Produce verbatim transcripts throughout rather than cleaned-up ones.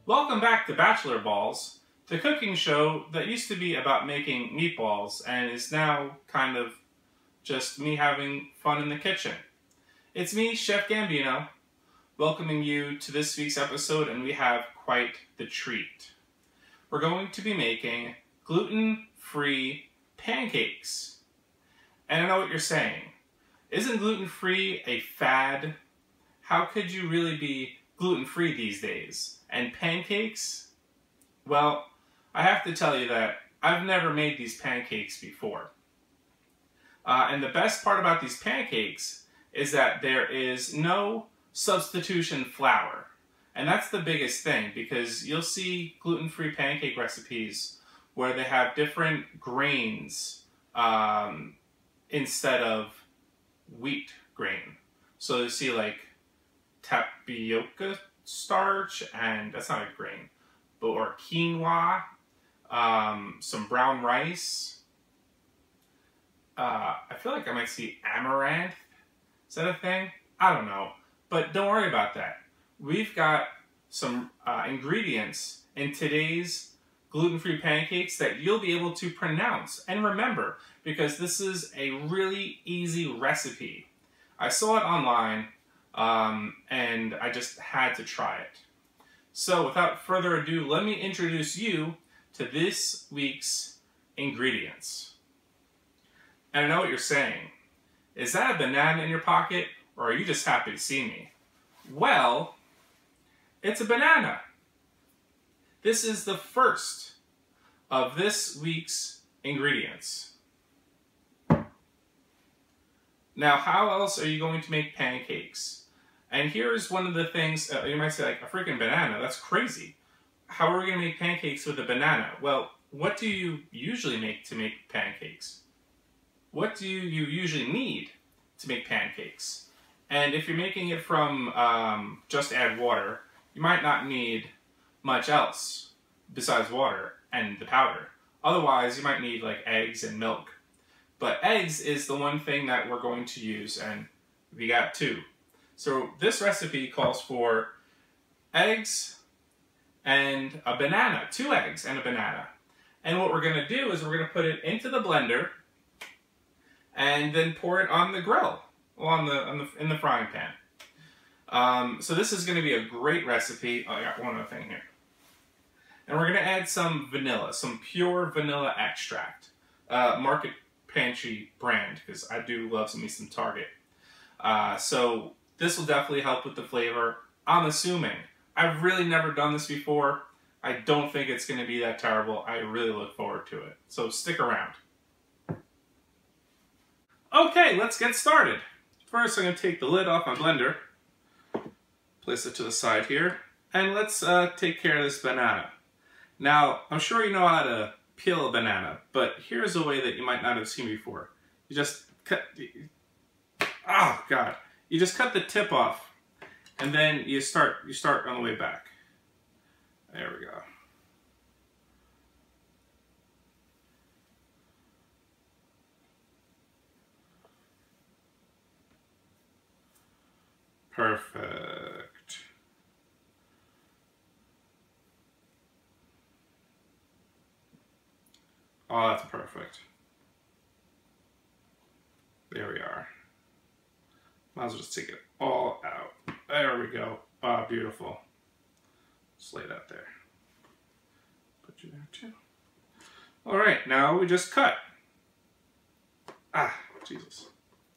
Welcome back to Bachelor Balls, the cooking show that used to be about making meatballs and is now kind of just me having fun in the kitchen. It's me, Chef Gambino, welcoming you to this week's episode, and we have quite the treat. We're going to be making gluten-free pancakes. And I know what you're saying. Isn't gluten-free a fad? How could you really be gluten-free these days? And pancakes? Well, I have to tell you that I've never made these pancakes before. Uh, and the best part about these pancakes is that there is no substitution flour. And that's the biggest thing, because you'll see gluten-free pancake recipes where they have different grains um, instead of wheat grain. So you see like tapioca starch, and that's not a grain, but or quinoa, um, some brown rice. Uh, I feel like I might see amaranth. Is that a thing? I don't know. But don't worry about that. We've got some uh, ingredients in today's gluten-free pancakes that you'll be able to pronounce and remember, because this is a really easy recipe. I saw it online um, and I just had to try it. So without further ado, let me introduce you to this week's ingredients. And I know what you're saying. Is that a banana in your pocket, or are you just happy to see me? Well, it's a banana. This is the first of this week's ingredients. Now, how else are you going to make pancakes? And here's one of the things, uh, you might say, like, a freaking banana, that's crazy. How are we going to make pancakes with a banana? Well, what do you usually make to make pancakes? What do you usually need to make pancakes? And if you're making it from um, just add water, you might not need much else besides water and the powder. Otherwise, you might need like eggs and milk. But eggs is the one thing that we're going to use, and we got two. So this recipe calls for eggs and a banana, two eggs and a banana. And what we're going to do is we're going to put it into the blender and then pour it on the grill, on the, on the in the frying pan. Um, so this is going to be a great recipe. Oh, I got one other thing here. And we're going to add some vanilla, some pure vanilla extract. Uh, Market Pantry brand, because I do love some, me some Target. Uh, so this will definitely help with the flavor, I'm assuming. I've really never done this before. I don't think it's going to be that terrible. I really look forward to it. So stick around. Okay, let's get started. First, I'm going to take the lid off my blender, place it to the side here, and let's uh, take care of this banana. Now, I'm sure you know how to peel a banana, but here's a way that you might not have seen before. You just cut, oh God, you just cut the tip off, and then you start, you start on the way back. There we go. Perfect. Oh, that's perfect. There we are. Might as well just take it all out. There we go. Ah, oh, beautiful. Just lay that there. Put you there too. All right, now we just cut. Ah, Jesus.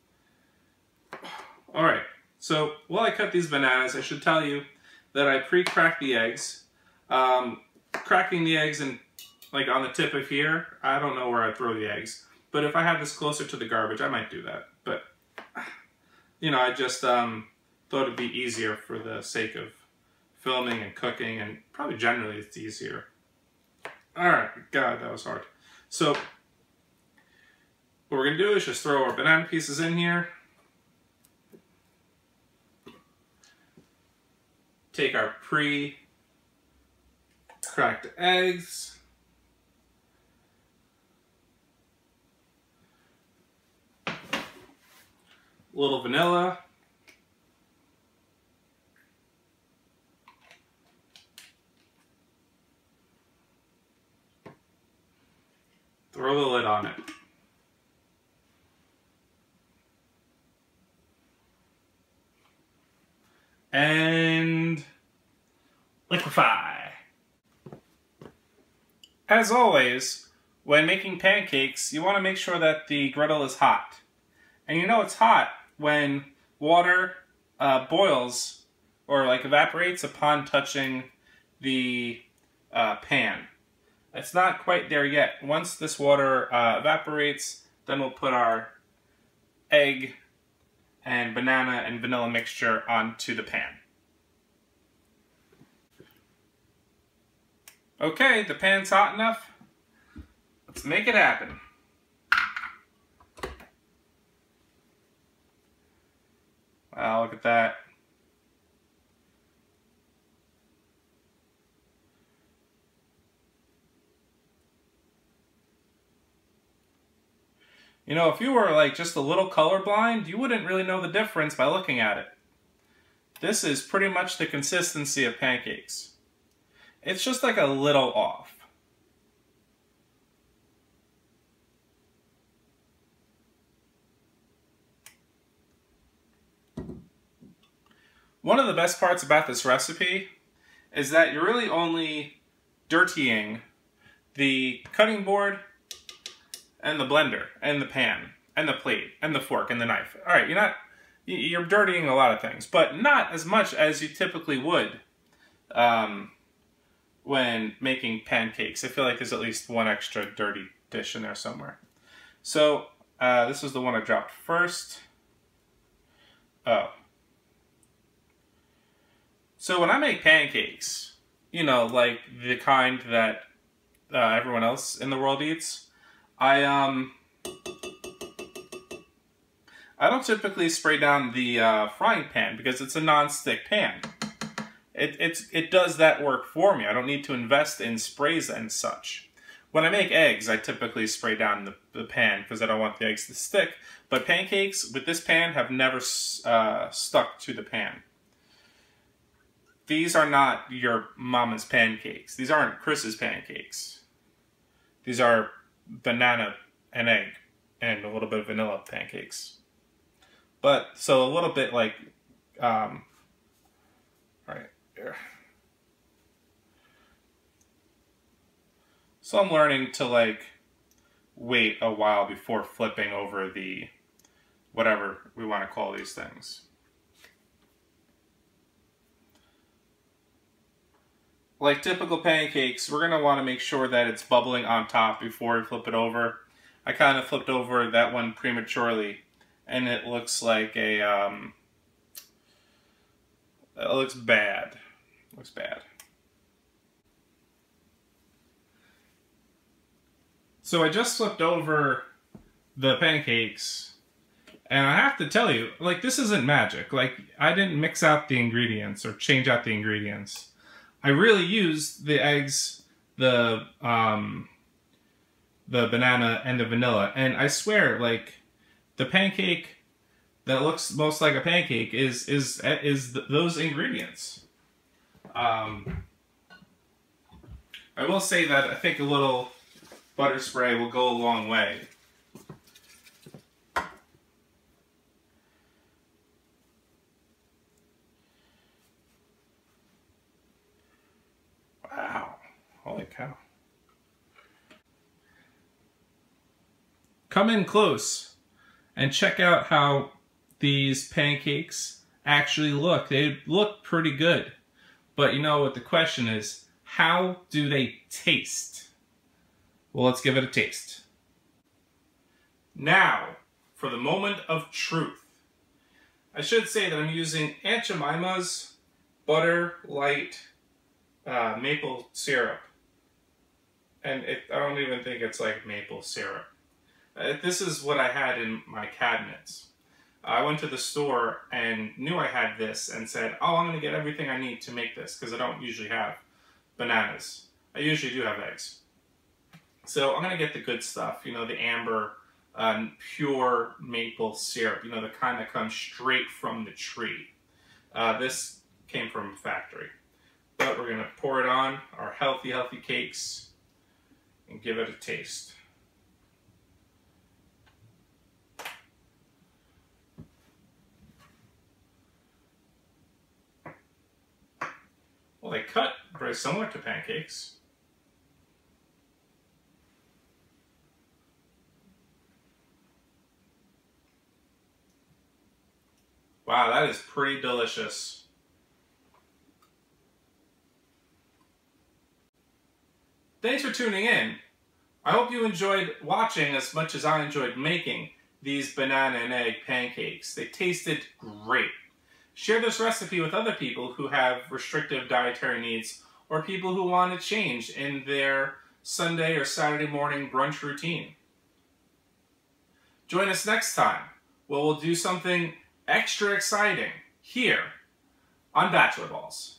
All right. So while I cut these bananas, I should tell you that I pre-cracked the eggs. Um, cracking the eggs and like on the tip of here, I don't know where I'd throw the eggs. But if I had this closer to the garbage, I might do that. But, you know, I just um, thought it'd be easier for the sake of filming and cooking, and probably generally it's easier. All right, God, that was hard. So what we're gonna do is just throw our banana pieces in here. Take our pre-cracked eggs. A little vanilla. throw the lid on it. And liquefy. As always, when making pancakes, you want to make sure that the griddle is hot. And you know it's hot when water uh, boils or like evaporates upon touching the uh, pan. It's not quite there yet. Once this water uh, evaporates, then we'll put our egg and banana and vanilla mixture onto the pan. Okay, the pan's hot enough. Let's make it happen. Wow, look at that. You know, if you were like just a little colorblind, you wouldn't really know the difference by looking at it. This is pretty much the consistency of pancakes. It's just like a little off. One of the best parts about this recipe is that you're really only dirtying the cutting board and the blender and the pan and the plate and the fork and the knife. All right, you're not you're dirtying a lot of things, but not as much as you typically would um, when making pancakes. I feel like there's at least one extra dirty dish in there somewhere. So uh, this is the one I dropped first. Oh. So when I make pancakes, you know, like the kind that uh, everyone else in the world eats, I um I don't typically spray down the uh, frying pan because it's a non-stick pan. It it's it does that work for me. I don't need to invest in sprays and such. When I make eggs, I typically spray down the, the pan because I don't want the eggs to stick. But pancakes with this pan have never uh, stuck to the pan. These are not your mama's pancakes. These aren't Chris's pancakes. These are banana and egg and a little bit of vanilla pancakes. But, so a little bit like, um, right here. So I'm learning to like wait a while before flipping over the, whatever we want to call these things. Like typical pancakes, we're going to want to make sure that it's bubbling on top before we flip it over. I kind of flipped over that one prematurely, and it looks like a, um, it looks bad. It looks bad. So I just flipped over the pancakes, and I have to tell you, like, this isn't magic. Like, I didn't mix out the ingredients or change out the ingredients. I really used the eggs, the um, the banana, and the vanilla. And I swear, like, the pancake that looks most like a pancake is is is th those ingredients. Um, I will say that I think a little butter spray will go a long way. Wow, holy cow. Come in close and check out how these pancakes actually look. They look pretty good. But you know what the question is, how do they taste? Well, let's give it a taste. Now, for the moment of truth. I should say that I'm using Aunt Jemima's Butter Light Uh, maple syrup, and it, I don't even think it's like maple syrup. Uh, this is what I had in my cabinets. I went to the store and knew I had this and said, oh, I'm going to get everything I need to make this because I don't usually have bananas. I usually do have eggs. So I'm going to get the good stuff, you know, the amber, um, pure maple syrup, you know, the kind that comes straight from the tree. Uh, this came from a factory. But we're going to pour it on our healthy, healthy cakes and give it a taste. Well, they cut very similar to pancakes. Wow, that is pretty delicious. Thanks for tuning in. I hope you enjoyed watching as much as I enjoyed making these banana and egg pancakes. They tasted great. Share this recipe with other people who have restrictive dietary needs or people who want to change in their Sunday or Saturday morning brunch routine. Join us next time where we'll do something extra exciting here on Bachelor Balls.